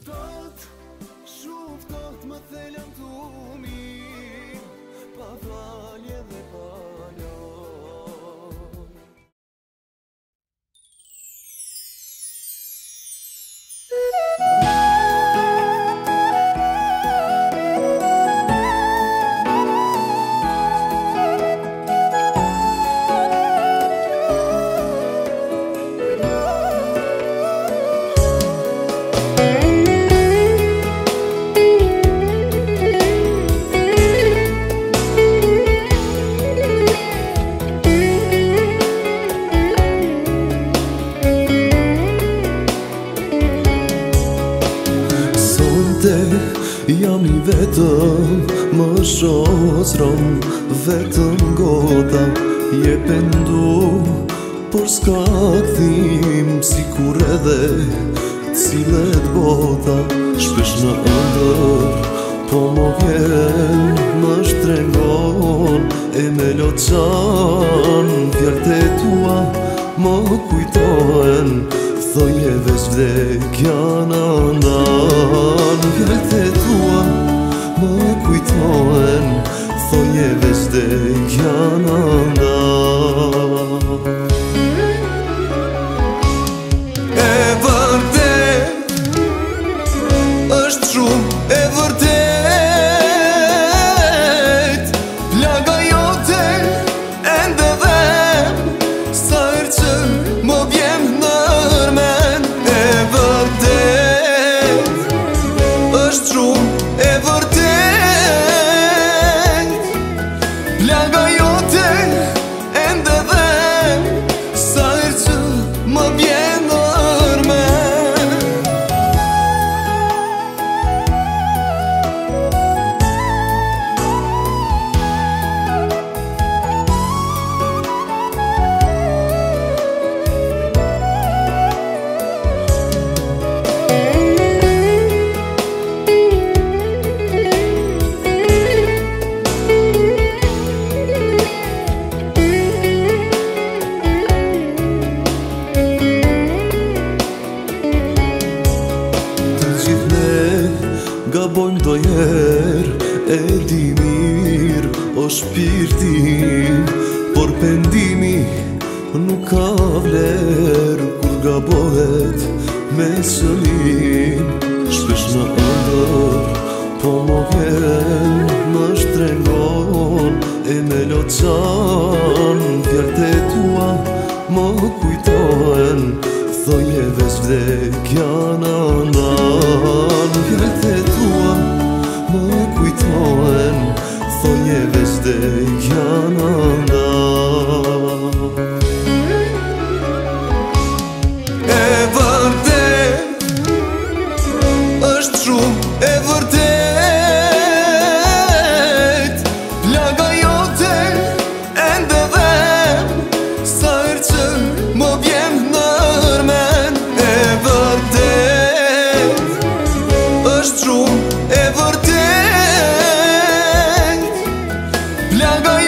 Shumë ftoht më thelën tu mirë, pa falje dhe pa lojë. Jam I vetëm, më shoqëron vetëm gota. Je pendu, por s'ka kthim, sikur edhe cilet bota. Shpesh në ëndër, po më vjen, më shtrengon e me loqan. Fjallët e tua më kujtohen, thoje veç vdekja në ndan. Fjallët e tua më kujtohen, thoje veç vdekja në ndan. E vërtet, është shumë e vërtet, plaga jote ende dhem, sa herë që më vjen nërmen. E vërtet, është shumë e vërtet, plaga jote ende dhem, sa herë që më vjen nërmen. Gabojmë do herë, e di mirë, o shpirtim, por pendimi nuk ka vlerë kur gabohet me qëllim. Shpesh në ëndër, po më vjen, më shtrengon e me loqan. Fjallët e tua më kujtohen, thoje veç vdekja në ndan. Fjallët e tua më kujtohen, thoje veç vdekja në ndan. E vërtet, është shumë e vërtet, plaga jote ende dhem, sa herë që më vjen nërmen. E vërtet, është shumë e vërtet, plaga